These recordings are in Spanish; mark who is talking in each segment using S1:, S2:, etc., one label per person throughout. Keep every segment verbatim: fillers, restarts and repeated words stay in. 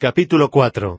S1: Capítulo cuatro.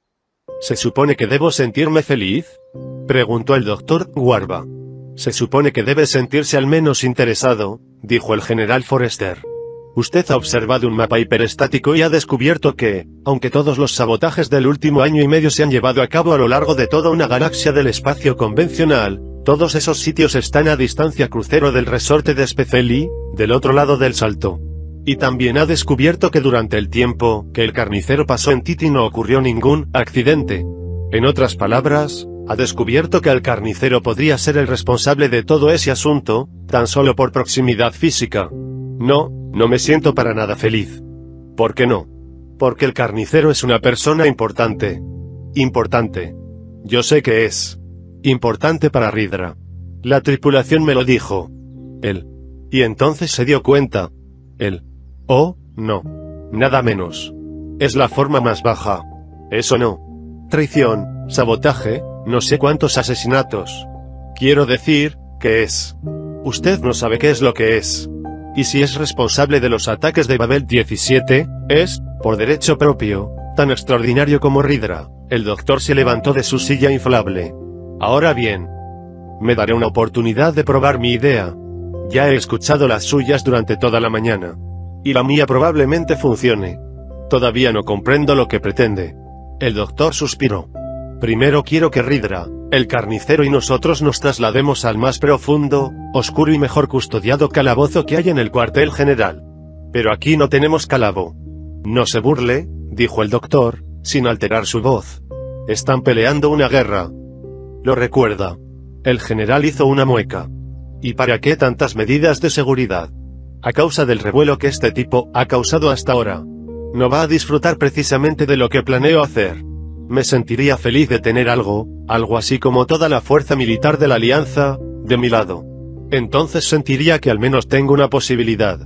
S1: ¿Se supone que debo sentirme feliz?, preguntó el doctor Warba. Se supone que debe sentirse al menos interesado, dijo el general Forrester. Usted ha observado un mapa hiperestático y ha descubierto que, aunque todos los sabotajes del último año y medio se han llevado a cabo a lo largo de toda una galaxia del espacio convencional, todos esos sitios están a distancia crucero del resorte de Speceli, del otro lado del salto. Y también ha descubierto que durante el tiempo que el carnicero pasó en Titi no ocurrió ningún accidente. En otras palabras, ha descubierto que el carnicero podría ser el responsable de todo ese asunto, tan solo por proximidad física. No, no me siento para nada feliz. ¿Por qué no? Porque el carnicero es una persona importante. Importante. Yo sé que es importante para Ridra. La tripulación me lo dijo. Él. Y entonces se dio cuenta. Él. Oh, no. Nada menos. Es la forma más baja. Eso no. Traición, sabotaje, no sé cuántos asesinatos. Quiero decir, que es. Usted no sabe qué es lo que es. Y si es responsable de los ataques de Babel diecisiete, es, por derecho propio, tan extraordinario como Ridra. El doctor se levantó de su silla inflable. Ahora bien, me daré una oportunidad de probar mi idea. Ya he escuchado las suyas durante toda la mañana. Y la mía probablemente funcione. Todavía no comprendo lo que pretende. El doctor suspiró. Primero quiero que Ridra, el carnicero y nosotros nos traslademos al más profundo, oscuro y mejor custodiado calabozo que hay en el cuartel general. Pero aquí no tenemos calabo. No se burle, dijo el doctor, sin alterar su voz. Están peleando una guerra. Lo recuerda. El general hizo una mueca. ¿Y para qué tantas medidas de seguridad? A causa del revuelo que este tipo ha causado hasta ahora. No va a disfrutar precisamente de lo que planeo hacer. Me sentiría feliz de tener algo, algo así como toda la fuerza militar de la Alianza, de mi lado. Entonces sentiría que al menos tengo una posibilidad.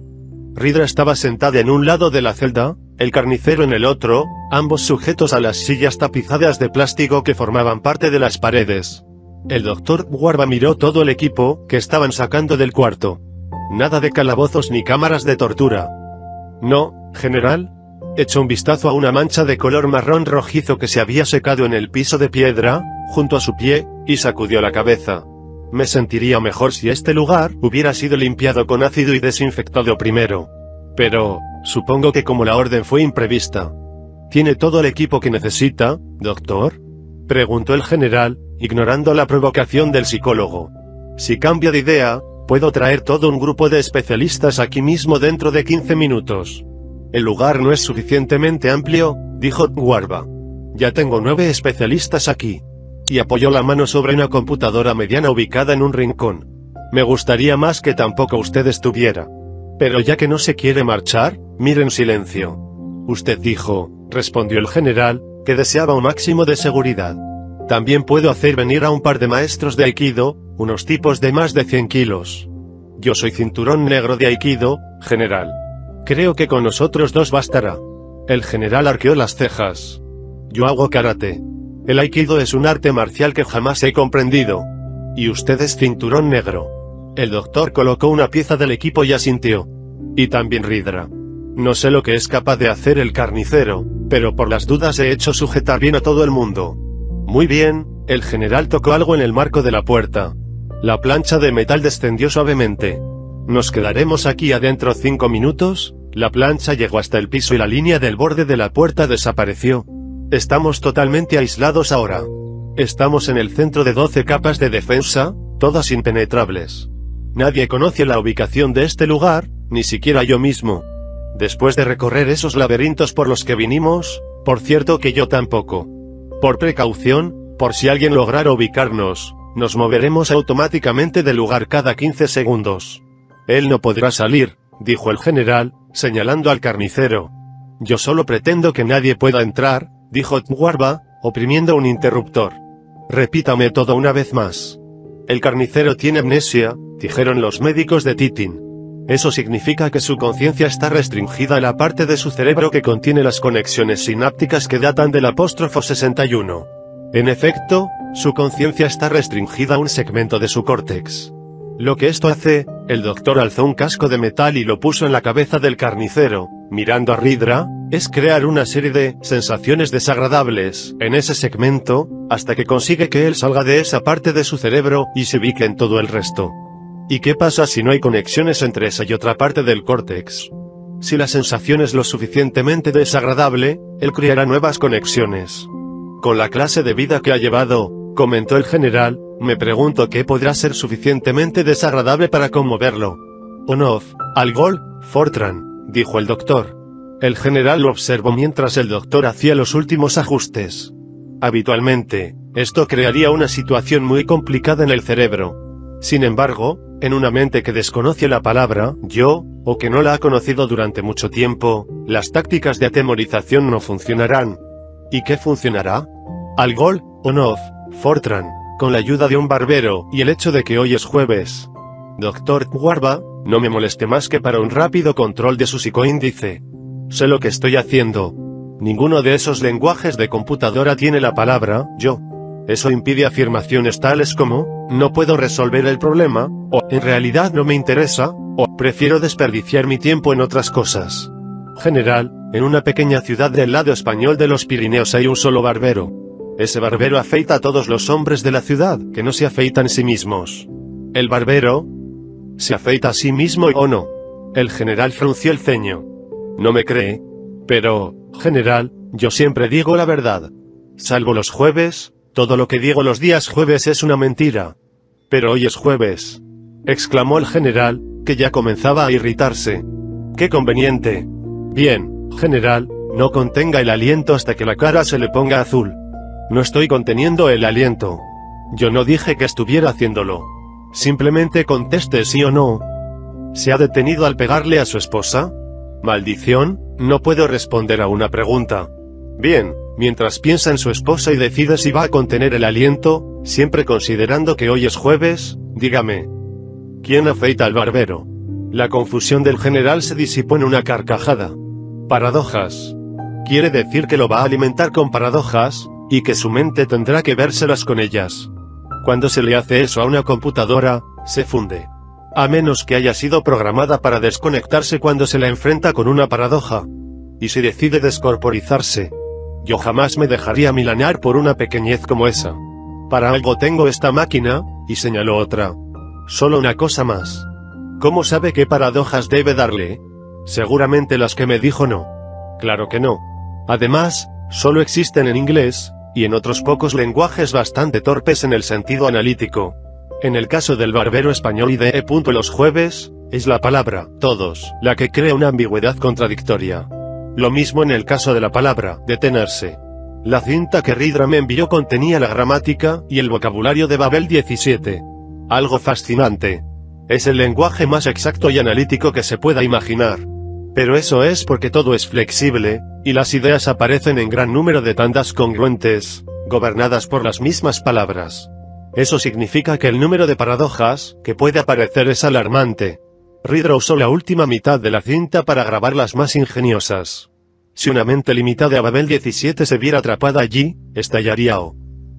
S1: Ridra estaba sentada en un lado de la celda, el carnicero en el otro, ambos sujetos a las sillas tapizadas de plástico que formaban parte de las paredes. El doctor Warba miró todo el equipo que estaban sacando del cuarto. Nada de calabozos ni cámaras de tortura. No, general. Echó un vistazo a una mancha de color marrón rojizo que se había secado en el piso de piedra, junto a su pie, y sacudió la cabeza. Me sentiría mejor si este lugar hubiera sido limpiado con ácido y desinfectado primero. Pero, supongo que como la orden fue imprevista. ¿Tiene todo el equipo que necesita, doctor?, preguntó el general, ignorando la provocación del psicólogo. Si cambia de idea, puedo traer todo un grupo de especialistas aquí mismo dentro de quince minutos. El lugar no es suficientemente amplio, dijo Warba. Ya tengo nueve especialistas aquí. Y apoyó la mano sobre una computadora mediana ubicada en un rincón. Me gustaría más que tampoco usted estuviera. Pero ya que no se quiere marchar, mire en silencio. Usted dijo, respondió el general, que deseaba un máximo de seguridad. También puedo hacer venir a un par de maestros de Aikido, unos tipos de más de cien kilos. Yo soy cinturón negro de Aikido, general. Creo que con nosotros dos bastará. El general arqueó las cejas. Yo hago karate. El Aikido es un arte marcial que jamás he comprendido. Y usted es cinturón negro. El doctor colocó una pieza del equipo y asintió. Y también Ridra. No sé lo que es capaz de hacer el carnicero, pero por las dudas he hecho sujetar bien a todo el mundo. Muy bien, el general tocó algo en el marco de la puerta. La plancha de metal descendió suavemente. ¿Nos quedaremos aquí adentro cinco minutos? La plancha llegó hasta el piso y la línea del borde de la puerta desapareció. Estamos totalmente aislados ahora. Estamos en el centro de doce capas de defensa, todas impenetrables. Nadie conoce la ubicación de este lugar, ni siquiera yo mismo. Después de recorrer esos laberintos por los que vinimos, por cierto que yo tampoco. Por precaución, por si alguien lograra ubicarnos, nos moveremos automáticamente del lugar cada quince segundos. Él no podrá salir, dijo el general, señalando al carnicero. Yo solo pretendo que nadie pueda entrar, dijo Warba, oprimiendo un interruptor. Repítame todo una vez más. El carnicero tiene amnesia, dijeron los médicos de Titin. Eso significa que su conciencia está restringida a la parte de su cerebro que contiene las conexiones sinápticas que datan del apóstrofo sesenta y uno. En efecto, su conciencia está restringida a un segmento de su córtex. Lo que esto hace, el doctor alzó un casco de metal y lo puso en la cabeza del carnicero, mirando a Ridra, es crear una serie de sensaciones desagradables en ese segmento, hasta que consigue que él salga de esa parte de su cerebro y se ubique en todo el resto. ¿Y qué pasa si no hay conexiones entre esa y otra parte del córtex? Si la sensación es lo suficientemente desagradable, él creará nuevas conexiones. Con la clase de vida que ha llevado, comentó el general, me pregunto qué podrá ser suficientemente desagradable para conmoverlo. On-off, Algol, Fortran, dijo el doctor. El general lo observó mientras el doctor hacía los últimos ajustes. Habitualmente, esto crearía una situación muy complicada en el cerebro. Sin embargo, en una mente que desconoce la palabra yo, o que no la ha conocido durante mucho tiempo, las tácticas de atemorización no funcionarán. ¿Y qué funcionará? Algol, On-off, Fortran, con la ayuda de un barbero, y el hecho de que hoy es jueves. Doctor Warba, no me moleste más que para un rápido control de su psicoíndice. Sé lo que estoy haciendo. Ninguno de esos lenguajes de computadora tiene la palabra yo. Eso impide afirmaciones tales como, no puedo resolver el problema, o, en realidad no me interesa, o, prefiero desperdiciar mi tiempo en otras cosas. General, en una pequeña ciudad del lado español de los Pirineos hay un solo barbero. Ese barbero afeita a todos los hombres de la ciudad, que no se afeitan sí mismos. El barbero se afeita a sí mismo o no. El general frunció el ceño. ¿No me cree? Pero, general, yo siempre digo la verdad. Salvo los jueves, todo lo que digo los días jueves es una mentira. Pero hoy es jueves, exclamó el general, que ya comenzaba a irritarse. ¡Qué conveniente! Bien, general, no contenga el aliento hasta que la cara se le ponga azul. No estoy conteniendo el aliento. Yo no dije que estuviera haciéndolo. Simplemente conteste sí o no. ¿Se ha detenido al pegarle a su esposa? Maldición, no puedo responder a una pregunta. Bien, mientras piensa en su esposa y decide si va a contener el aliento, siempre considerando que hoy es jueves, dígame. ¿Quién afeita al barbero? La confusión del general se disipó en una carcajada. Paradojas. Quiere decir que lo va a alimentar con paradojas, y que su mente tendrá que vérselas con ellas. Cuando se le hace eso a una computadora, se funde. A menos que haya sido programada para desconectarse cuando se la enfrenta con una paradoja. Y si decide descorporizarse. Yo jamás me dejaría milanear por una pequeñez como esa. Para algo tengo esta máquina, y señaló otra. Solo una cosa más. ¿Cómo sabe qué paradojas debe darle? Seguramente las que me dijo no. Claro que no. Además, solo existen en inglés, y en otros pocos lenguajes bastante torpes en el sentido analítico. En el caso del barbero español y de E. los jueves, es la palabra todos la que crea una ambigüedad contradictoria. Lo mismo en el caso de la palabra detenerse. La cinta que Ridra me envió contenía la gramática y el vocabulario de Babel diecisiete. Algo fascinante. Es el lenguaje más exacto y analítico que se pueda imaginar. Pero eso es porque todo es flexible, y las ideas aparecen en gran número de tandas congruentes, gobernadas por las mismas palabras. Eso significa que el número de paradojas que puede aparecer es alarmante. Ridra usó la última mitad de la cinta para grabar las más ingeniosas. Si una mente limitada a Babel diecisiete se viera atrapada allí, estallaría o...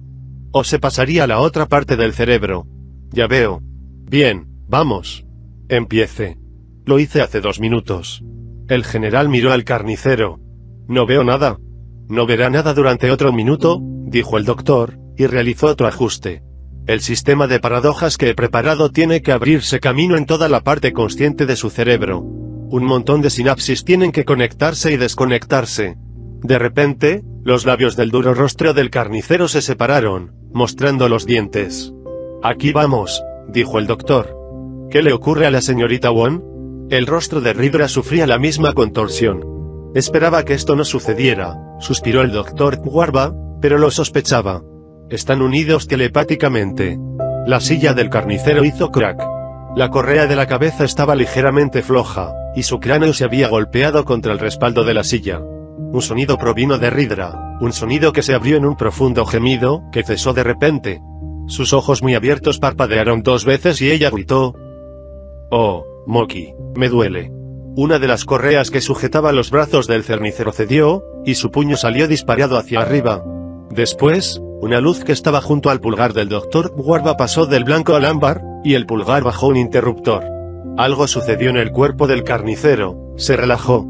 S1: o se pasaría a la otra parte del cerebro. Ya veo. Bien, vamos. Empiece. Lo hice hace dos minutos. El general miró al carnicero. No veo nada. No verá nada durante otro minuto, dijo el doctor, y realizó otro ajuste. El sistema de paradojas que he preparado tiene que abrirse camino en toda la parte consciente de su cerebro. Un montón de sinapsis tienen que conectarse y desconectarse. De repente, los labios del duro rostro del carnicero se separaron, mostrando los dientes. Aquí vamos, dijo el doctor. ¿Qué le ocurre a la señorita Won? El rostro de Ridra sufría la misma contorsión. Esperaba que esto no sucediera, suspiró el doctor Warba, pero lo sospechaba. Están unidos telepáticamente. La silla del carnicero hizo crack. La correa de la cabeza estaba ligeramente floja, y su cráneo se había golpeado contra el respaldo de la silla. Un sonido provino de Ridra, un sonido que se abrió en un profundo gemido, que cesó de repente. Sus ojos muy abiertos parpadearon dos veces y ella gritó. «Oh, Moki, me duele». Una de las correas que sujetaba los brazos del cernicero cedió, y su puño salió disparado hacia arriba. Después, una luz que estaba junto al pulgar del doctor Warba pasó del blanco al ámbar, y el pulgar bajó un interruptor. Algo sucedió en el cuerpo del carnicero, se relajó.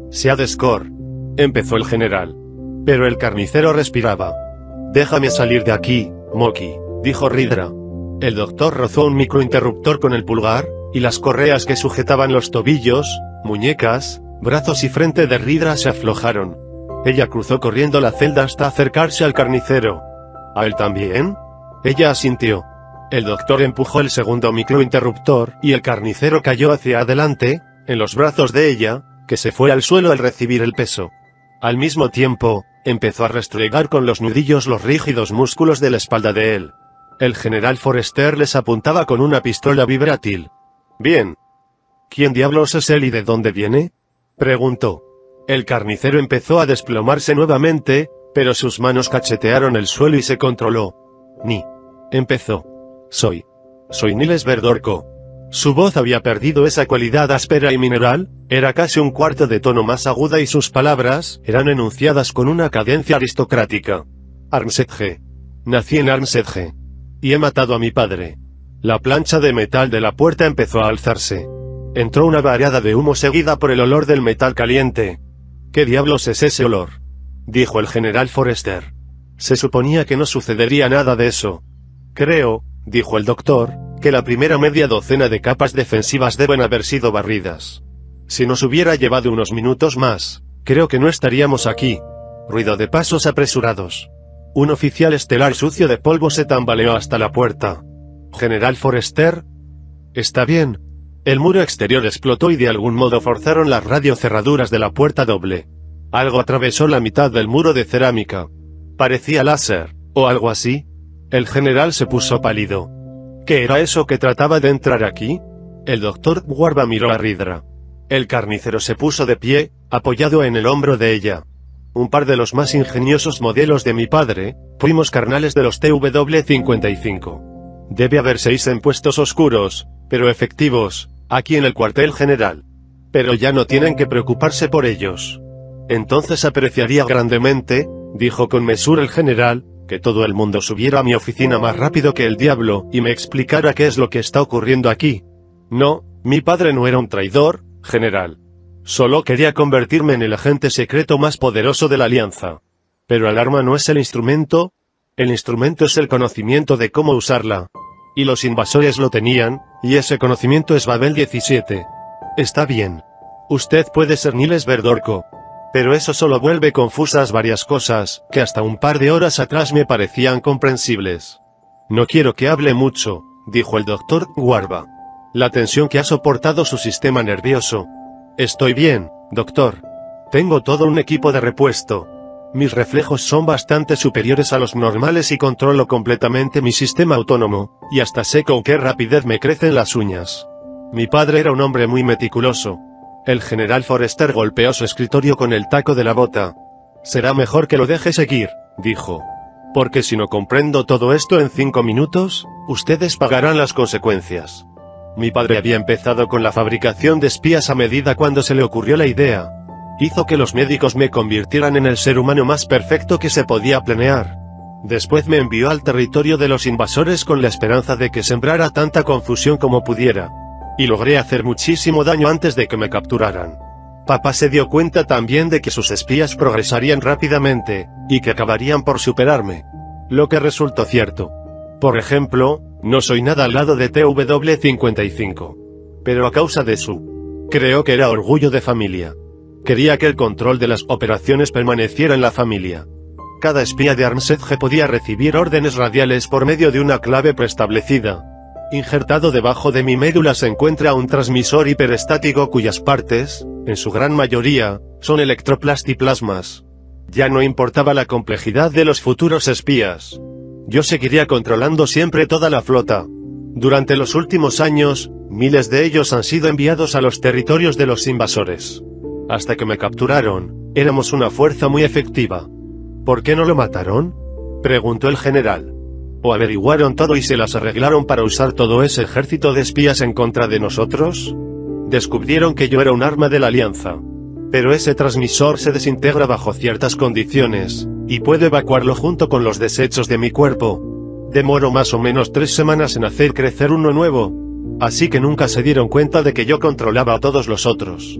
S1: Sead Score. Empezó el general. Pero el carnicero respiraba. Déjame salir de aquí, Moki, dijo Ridra. El doctor rozó un microinterruptor con el pulgar, y las correas que sujetaban los tobillos, muñecas, brazos y frente de Ridra se aflojaron. Ella cruzó corriendo la celda hasta acercarse al carnicero. ¿A él también? Ella asintió. El doctor empujó el segundo microinterruptor, y el carnicero cayó hacia adelante, en los brazos de ella, que se fue al suelo al recibir el peso. Al mismo tiempo, empezó a restregar con los nudillos los rígidos músculos de la espalda de él. El general Forrester les apuntaba con una pistola vibrátil. Bien. ¿Quién diablos es él y de dónde viene? Preguntó. El carnicero empezó a desplomarse nuevamente, pero sus manos cachetearon el suelo y se controló. Ni. Empezó. Soy. Soy Niles Verdorko. Su voz había perdido esa cualidad áspera y mineral, era casi un cuarto de tono más aguda y sus palabras eran enunciadas con una cadencia aristocrática. Armsedge. Nací en Armsedge. Y he matado a mi padre. La plancha de metal de la puerta empezó a alzarse. Entró una vareada de humo seguida por el olor del metal caliente. ¿Qué diablos es ese olor?, dijo el general Forrester. Se suponía que no sucedería nada de eso. Creo, dijo el doctor, que la primera media docena de capas defensivas deben haber sido barridas. Si nos hubiera llevado unos minutos más, creo que no estaríamos aquí. Ruido de pasos apresurados. Un oficial estelar sucio de polvo se tambaleó hasta la puerta. General Forrester. Está bien. El muro exterior explotó y de algún modo forzaron las radiocerraduras de la puerta doble. Algo atravesó la mitad del muro de cerámica. Parecía láser, o algo así. El general se puso pálido. ¿Qué era eso que trataba de entrar aquí? El doctor Warba miró a Ridra. El carnicero se puso de pie, apoyado en el hombro de ella. Un par de los más ingeniosos modelos de mi padre, primos carnales de los T W cincuenta y cinco. Debe haber seis en puestos oscuros, pero efectivos, aquí en el cuartel general. Pero ya no tienen que preocuparse por ellos. Entonces apreciaría grandemente, dijo con mesura el general, que todo el mundo subiera a mi oficina más rápido que el diablo, y me explicara qué es lo que está ocurriendo aquí. No, mi padre no era un traidor, general. Solo quería convertirme en el agente secreto más poderoso de la Alianza. Pero el arma no es el instrumento, el instrumento es el conocimiento de cómo usarla. Y los invasores lo tenían, y ese conocimiento es Babel diecisiete. Está bien. Usted puede ser Niles Verdorko. Pero eso solo vuelve confusas varias cosas, que hasta un par de horas atrás me parecían comprensibles. No quiero que hable mucho, dijo el doctor Warba. La tensión que ha soportado su sistema nervioso. Estoy bien, doctor. Tengo todo un equipo de repuesto. Mis reflejos son bastante superiores a los normales y controlo completamente mi sistema autónomo, y hasta sé con qué rapidez me crecen las uñas. Mi padre era un hombre muy meticuloso. El general Forrester golpeó su escritorio con el taco de la bota. Será mejor que lo deje seguir, dijo. Porque si no comprendo todo esto en cinco minutos, ustedes pagarán las consecuencias. Mi padre había empezado con la fabricación de espías a medida cuando se le ocurrió la idea. Hizo que los médicos me convirtieran en el ser humano más perfecto que se podía planear. Después me envió al territorio de los invasores con la esperanza de que sembrara tanta confusión como pudiera. Y logré hacer muchísimo daño antes de que me capturaran. Papá se dio cuenta también de que sus espías progresarían rápidamente, y que acabarían por superarme. Lo que resultó cierto. Por ejemplo, no soy nada al lado de T W cincuenta y cinco. Pero a causa de su... creo que era orgullo de familia. Quería que el control de las operaciones permaneciera en la familia. Cada espía de Armsedge podía recibir órdenes radiales por medio de una clave preestablecida. Injertado debajo de mi médula se encuentra un transmisor hiperestático cuyas partes, en su gran mayoría, son electroplasmas. Ya no importaba la complejidad de los futuros espías. Yo seguiría controlando siempre toda la flota. Durante los últimos años, miles de ellos han sido enviados a los territorios de los invasores. Hasta que me capturaron, éramos una fuerza muy efectiva. ¿Por qué no lo mataron?, preguntó el general. ¿O averiguaron todo y se las arreglaron para usar todo ese ejército de espías en contra de nosotros? Descubrieron que yo era un arma de la Alianza. Pero ese transmisor se desintegra bajo ciertas condiciones, y puedo evacuarlo junto con los desechos de mi cuerpo. Demoro más o menos tres semanas en hacer crecer uno nuevo. Así que nunca se dieron cuenta de que yo controlaba a todos los otros.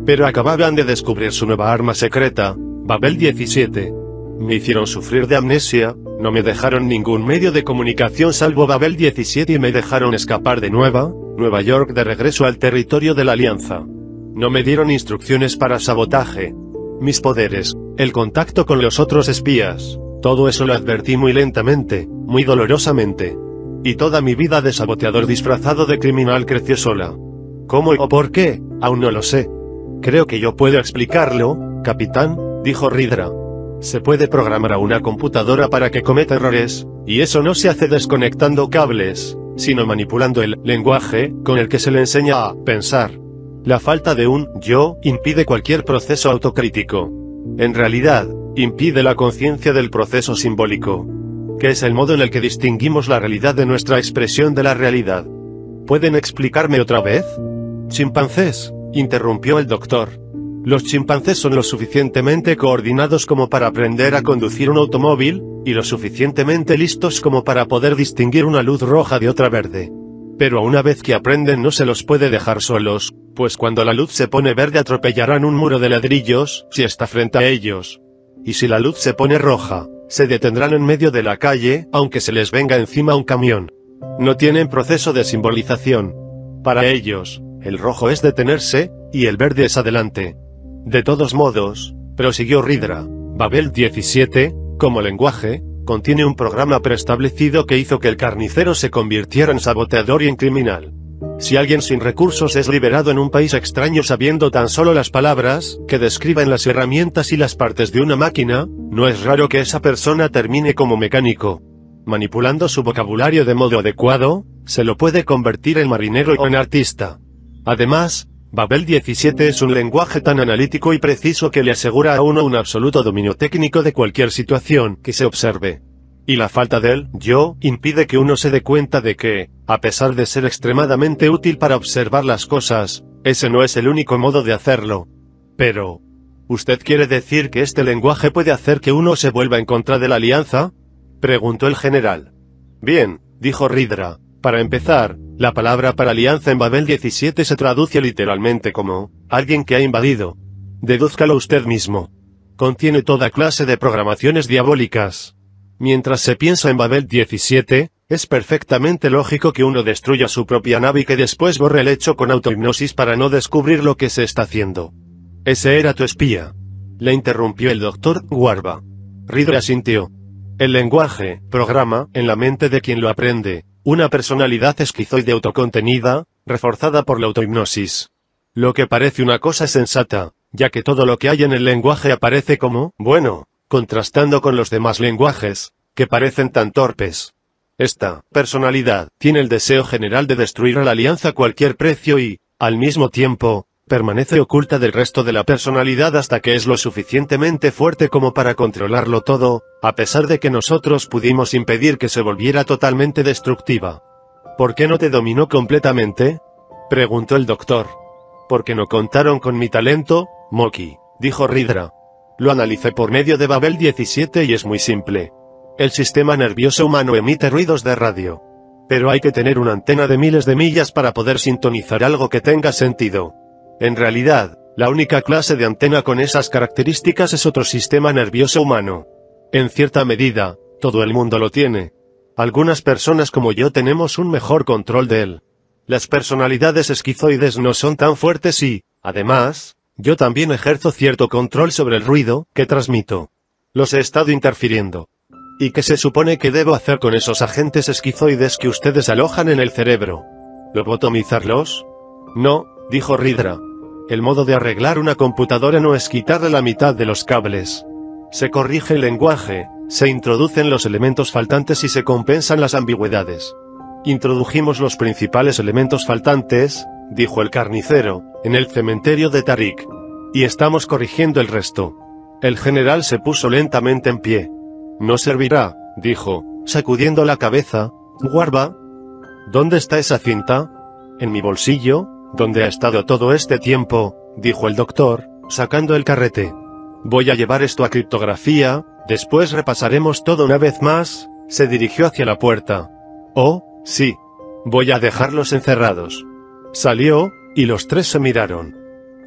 S1: Pero acababan de descubrir su nueva arma secreta, Babel diecisiete. Me hicieron sufrir de amnesia, no me dejaron ningún medio de comunicación salvo Babel diecisiete y me dejaron escapar de Nueva, Nueva York de regreso al territorio de la Alianza. No me dieron instrucciones para sabotaje. Mis poderes, el contacto con los otros espías, todo eso lo advertí muy lentamente, muy dolorosamente. Y toda mi vida de saboteador disfrazado de criminal creció sola. ¿Cómo o por qué? Aún no lo sé. Creo que yo puedo explicarlo, capitán, dijo Ridra. Se puede programar a una computadora para que cometa errores, y eso no se hace desconectando cables, sino manipulando el lenguaje con el que se le enseña a pensar. La falta de un yo impide cualquier proceso autocrítico. En realidad, impide la conciencia del proceso simbólico, que es el modo en el que distinguimos la realidad de nuestra expresión de la realidad. ¿Pueden explicarme otra vez? Chimpancés, interrumpió el doctor. Los chimpancés son lo suficientemente coordinados como para aprender a conducir un automóvil, y lo suficientemente listos como para poder distinguir una luz roja de otra verde. Pero una vez que aprenden no se los puede dejar solos, pues cuando la luz se pone verde atropellarán un muro de ladrillos, si está frente a ellos. Y si la luz se pone roja, se detendrán en medio de la calle, aunque se les venga encima un camión. No tienen proceso de simbolización. Para ellos, el rojo es detenerse, y el verde es adelante. De todos modos, prosiguió Ridra, Babel diecisiete, como lenguaje, contiene un programa preestablecido que hizo que el carnicero se convirtiera en saboteador y en criminal. Si alguien sin recursos es liberado en un país extraño sabiendo tan solo las palabras que describen las herramientas y las partes de una máquina, no es raro que esa persona termine como mecánico. Manipulando su vocabulario de modo adecuado, se lo puede convertir en marinero o en artista. Además, Babel diecisiete es un lenguaje tan analítico y preciso que le asegura a uno un absoluto dominio técnico de cualquier situación que se observe. Y la falta del yo impide que uno se dé cuenta de que, a pesar de ser extremadamente útil para observar las cosas, ese no es el único modo de hacerlo. Pero, ¿usted quiere decir que este lenguaje puede hacer que uno se vuelva en contra de la alianza? Preguntó el general. Bien, dijo Ridra. Para empezar, la palabra para alianza en Babel diecisiete se traduce literalmente como, alguien que ha invadido. Dedúzcalo usted mismo. Contiene toda clase de programaciones diabólicas. Mientras se piensa en Babel diecisiete, es perfectamente lógico que uno destruya su propia nave y que después borre el hecho con autohipnosis para no descubrir lo que se está haciendo. Ese era tu espía. Le interrumpió el doctor Warba. Ridra asintió. El lenguaje, programa, en la mente de quien lo aprende, una personalidad esquizoide autocontenida, reforzada por la autohipnosis. Lo que parece una cosa sensata, ya que todo lo que hay en el lenguaje aparece como, bueno, contrastando con los demás lenguajes, que parecen tan torpes. Esta personalidad tiene el deseo general de destruir a la alianza a cualquier precio y, al mismo tiempo, permanece oculta del resto de la personalidad hasta que es lo suficientemente fuerte como para controlarlo todo, a pesar de que nosotros pudimos impedir que se volviera totalmente destructiva. ¿Por qué no te dominó completamente? Preguntó el doctor. Porque no contaron con mi talento, Moki, dijo Ridra. Lo analicé por medio de Babel diecisiete y es muy simple. El sistema nervioso humano emite ruidos de radio. Pero hay que tener una antena de miles de millas para poder sintonizar algo que tenga sentido. En realidad, la única clase de antena con esas características es otro sistema nervioso humano. En cierta medida, todo el mundo lo tiene. Algunas personas como yo tenemos un mejor control de él. Las personalidades esquizoides no son tan fuertes y, además, yo también ejerzo cierto control sobre el ruido que transmito. Los he estado interfiriendo. ¿Y qué se supone que debo hacer con esos agentes esquizoides que ustedes alojan en el cerebro? ¿Lobotomizarlos? No, dijo Ridra. El modo de arreglar una computadora no es quitarle la mitad de los cables. Se corrige el lenguaje, se introducen los elementos faltantes y se compensan las ambigüedades. Introdujimos los principales elementos faltantes, dijo el carnicero, en el cementerio de Tarik. Y estamos corrigiendo el resto. El general se puso lentamente en pie. No servirá, dijo, sacudiendo la cabeza. Warba. ¿Dónde está esa cinta? En mi bolsillo. ¿Dónde ha estado todo este tiempo? Dijo el doctor, sacando el carrete. Voy a llevar esto a criptografía, después repasaremos todo una vez más. Se dirigió hacia la puerta. Oh, sí. Voy a dejarlos encerrados. Salió, y los tres se miraron.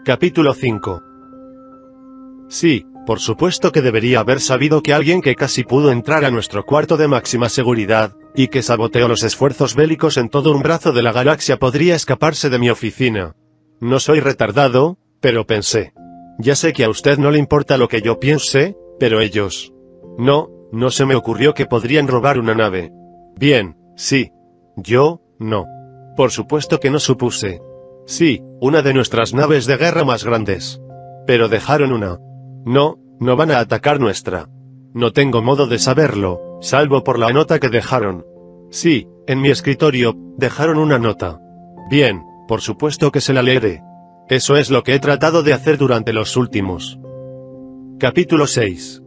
S1: Capítulo cinco. Sí, por supuesto que debería haber sabido que alguien que casi pudo entrar a nuestro cuarto de máxima seguridad, y que saboteó los esfuerzos bélicos en todo un brazo de la galaxia podría escaparse de mi oficina. No soy retardado, pero pensé. Ya sé que a usted no le importa lo que yo piense, pero ellos... No, no se me ocurrió que podrían robar una nave. Bien, sí. Yo, no. Por supuesto que no supuse. Sí, una de nuestras naves de guerra más grandes. Pero dejaron una. No, no van a atacar nuestra. No tengo modo de saberlo, salvo por la nota que dejaron. Sí, en mi escritorio, dejaron una nota. Bien, por supuesto que se la leeré. Eso es lo que he tratado de hacer durante los últimos. Capítulo seis.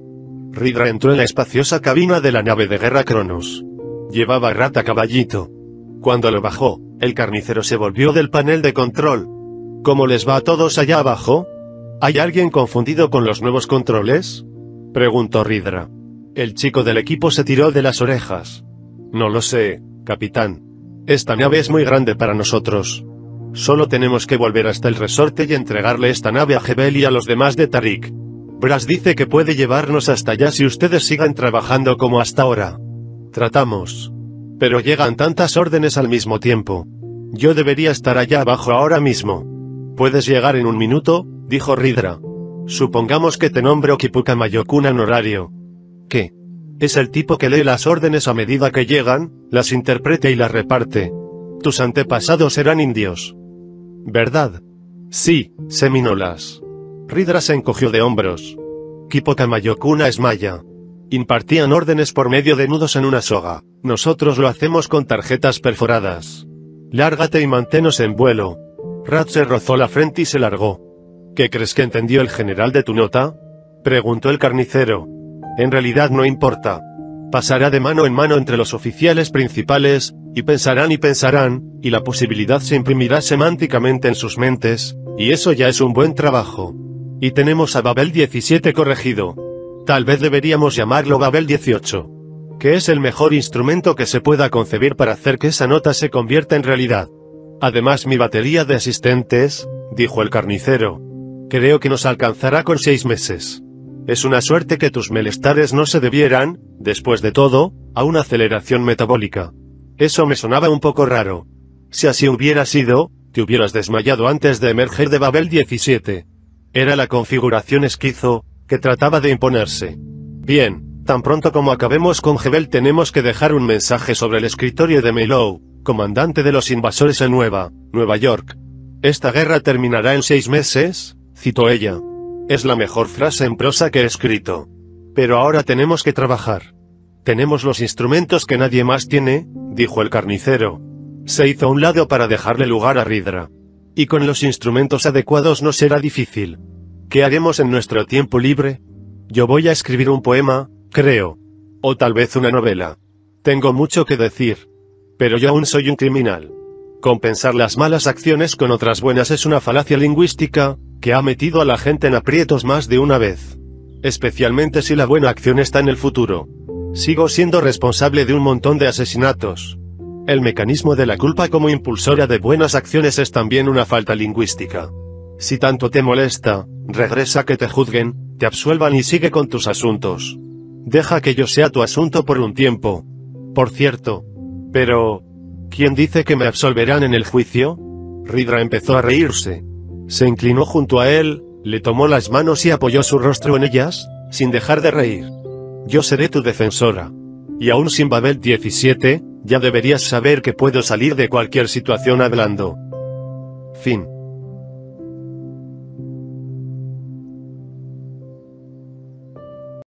S1: Ridra entró en la espaciosa cabina de la nave de guerra Cronos. Llevaba rata caballito. Cuando lo bajó, el carnicero se volvió del panel de control. ¿Cómo les va a todos allá abajo? ¿Hay alguien confundido con los nuevos controles? Preguntó Ridra. El chico del equipo se tiró de las orejas. No lo sé, capitán. Esta nave es muy grande para nosotros. Solo tenemos que volver hasta el resorte y entregarle esta nave a Jebel y a los demás de Tariq. Brass dice que puede llevarnos hasta allá si ustedes sigan trabajando como hasta ahora. Tratamos. Pero llegan tantas órdenes al mismo tiempo. Yo debería estar allá abajo ahora mismo. ¿Puedes llegar en un minuto?, dijo Ridra. Supongamos que te nombro Kipuka Mayokuna en horario. ¿Qué? Es el tipo que lee las órdenes a medida que llegan, las interpreta y las reparte. Tus antepasados eran indios. ¿Verdad? Sí, seminolas. Ridra se encogió de hombros. Kipuka Mayokuna es maya. Impartían órdenes por medio de nudos en una soga. Nosotros lo hacemos con tarjetas perforadas. Lárgate y manténos en vuelo. Rat se rozó la frente y se largó. ¿Qué crees que entendió el general de tu nota?, preguntó el carnicero. En realidad no importa. Pasará de mano en mano entre los oficiales principales, y pensarán y pensarán, y la posibilidad se imprimirá semánticamente en sus mentes, y eso ya es un buen trabajo. Y tenemos a Babel diecisiete corregido. Tal vez deberíamos llamarlo Babel dieciocho. Que es el mejor instrumento que se pueda concebir para hacer que esa nota se convierta en realidad. Además mi batería de asistentes, dijo el carnicero. Creo que nos alcanzará con seis meses. Es una suerte que tus malestares no se debieran, después de todo, a una aceleración metabólica. Eso me sonaba un poco raro. Si así hubiera sido, te hubieras desmayado antes de emerger de Babel diecisiete. Era la configuración esquizo, que trataba de imponerse. Bien, tan pronto como acabemos con Jebel tenemos que dejar un mensaje sobre el escritorio de Melow, comandante de los invasores en Nueva, Nueva York. Esta guerra terminará en seis meses, citó ella. Es la mejor frase en prosa que he escrito. Pero ahora tenemos que trabajar. Tenemos los instrumentos que nadie más tiene, dijo el carnicero. Se hizo a un lado para dejarle lugar a Ridra. Y con los instrumentos adecuados no será difícil. ¿Qué haremos en nuestro tiempo libre? Yo voy a escribir un poema, creo. O tal vez una novela. Tengo mucho que decir. Pero yo aún soy un criminal. Compensar las malas acciones con otras buenas es una falacia lingüística, que ha metido a la gente en aprietos más de una vez. Especialmente si la buena acción está en el futuro. Sigo siendo responsable de un montón de asesinatos. El mecanismo de la culpa como impulsora de buenas acciones es también una falta lingüística. Si tanto te molesta, regresa a que te juzguen, te absuelvan y sigue con tus asuntos. Deja que yo sea tu asunto por un tiempo. Por cierto. Pero... ¿quién dice que me absolverán en el juicio? Ridra empezó a reírse. Se inclinó junto a él, le tomó las manos y apoyó su rostro en ellas, sin dejar de reír. Yo seré tu defensora. Y aún sin Babel diecisiete, ya deberías saber que puedo salir de cualquier situación hablando. Fin.